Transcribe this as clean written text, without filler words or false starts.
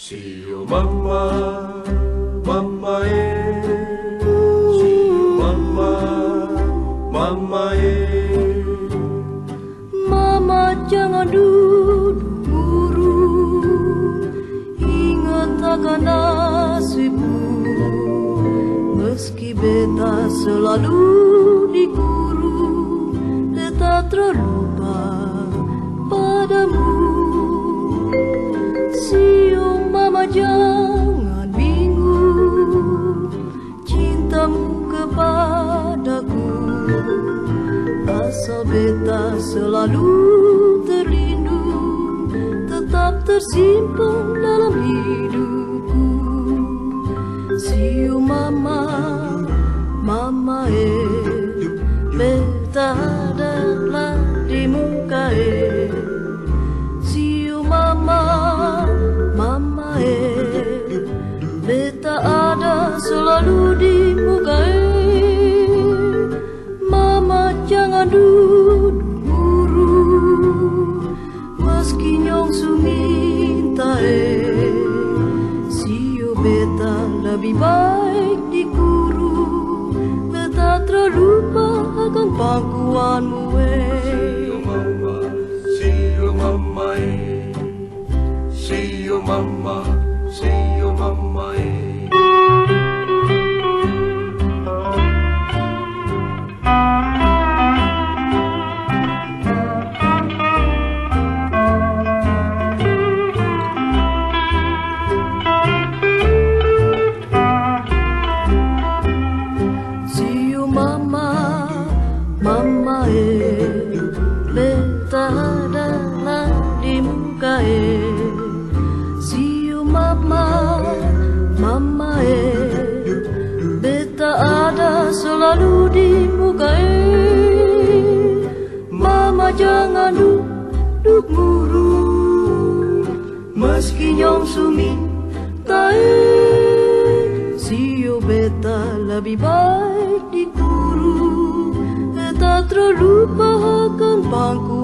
See you mama, mama see you mama, mama Mama jangan duduk murung, ingat akan nasibmu. Meski beta selalu dikurung, beta terlupa padamu. Siung mama jangan bingung, cintamu kepadaku. Asal beta selalu terlindung, tetap tersimpan dalam hidupku. Siung mama, mama beta adalah di muka Siung mama, mama beta ada selalu di muka Mama jangan duduk murung, meski nyong suminta Siu beta lebih baik dikurung, beta terlupa akan pangkuanmu See you mama, see you mama See you mama, see you mama Mama beta adalah di muka Siu mama, mama beta ada selalu di muka Mama jangan duduk murung, meski nyong suminta Siu beta lebih baik dikurung, tak terlupa akan pangku